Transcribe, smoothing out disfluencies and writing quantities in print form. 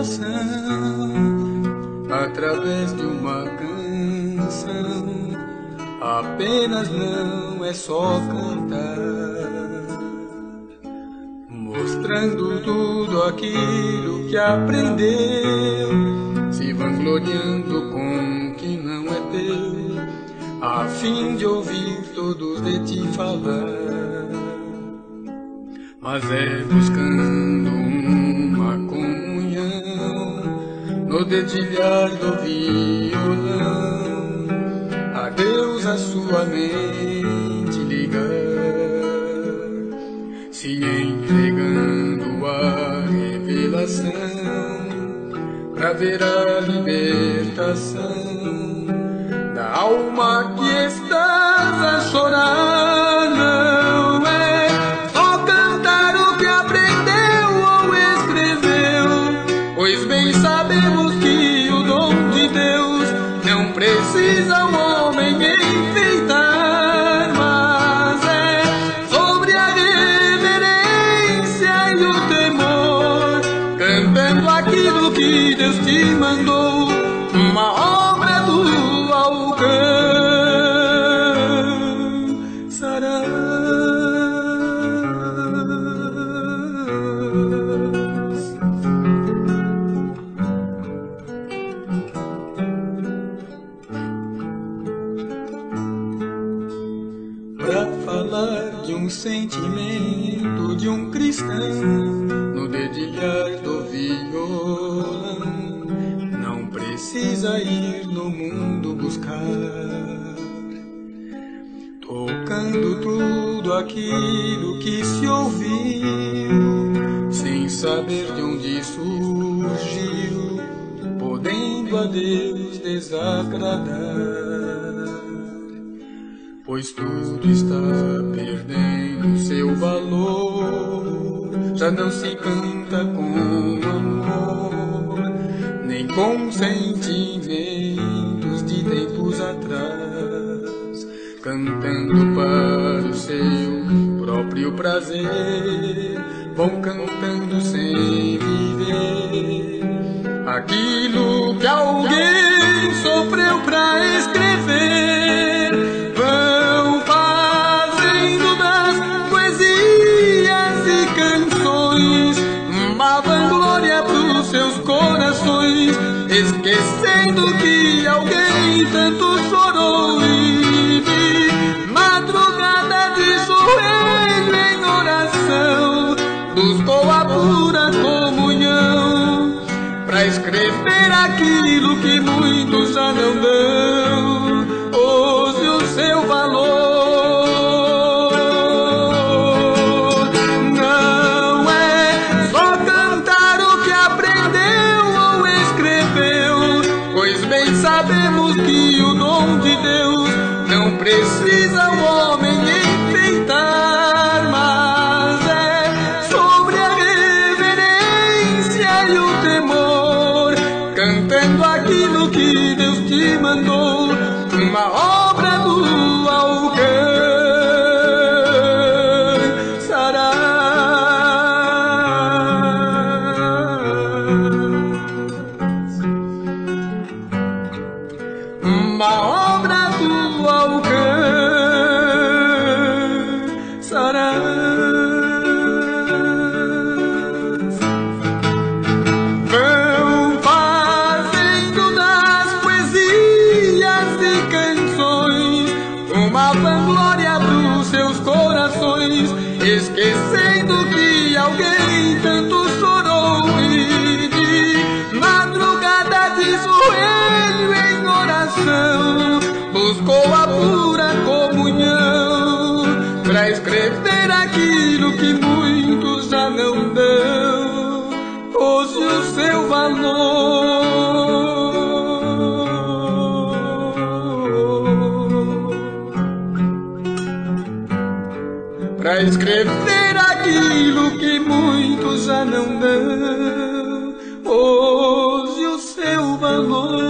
revelação através de uma canção. Apenas não é só cantar, mostrando tudo aquilo que aprendeu, se vangloriando com o que não é teu, a fim de ouvir todos de ti falar. Mas é buscando uma comunhão no dedilhar do violão, a Deus a sua mente ligar, se entregando à revelação, pra ver a libertação da alma que estás a chorar. Não é só cantar o que aprendeu ou escreveu, pois bem sabemos que o dom de Deus não precisa o homem enfeitar, mas é sobre a reverência e o temor, cantando aquilo que Deus te mandou, uma obra do alcançarás. Pra falar de um sentimento de um cristão no dedilhar do violão, não precisa ir no mundo buscar, tocando tudo aquilo que se ouviu, sem saber de onde surgiu, podendo a Deus desagradar. Pois tudo está perdendo seu valor, já não se canta com amor, nem com sentimentos de tempos atrás, cantando para o seu próprio prazer, vão cantando sem viver aquilo que alguém sofreu pra escrever. Uma vanglória pros seus corações, esquecendo que alguém tanto chorou, e de madrugada de joelho em oração buscou a pura comunhão, pra escrever aquilo que muitos já não dão hoje o seu valor. Sabemos que o dom de Deus não precisa o homem enfeitar, mas é sobre a reverência e o temor, cantando aquilo que Deus te mandou, uma obra do alcançarás. Uma obra do alcançarás. Vão fazendo das poesias e canções uma vanglória pros seus corações, esquecendo que alguém tanto chorou, e de madrugada de joelho em oração buscou a pura comunhão, pra escrever aquilo que muitos já não dão hoje o seu valor, pra escrever aquilo que muitos já não dão hoje o seu valor.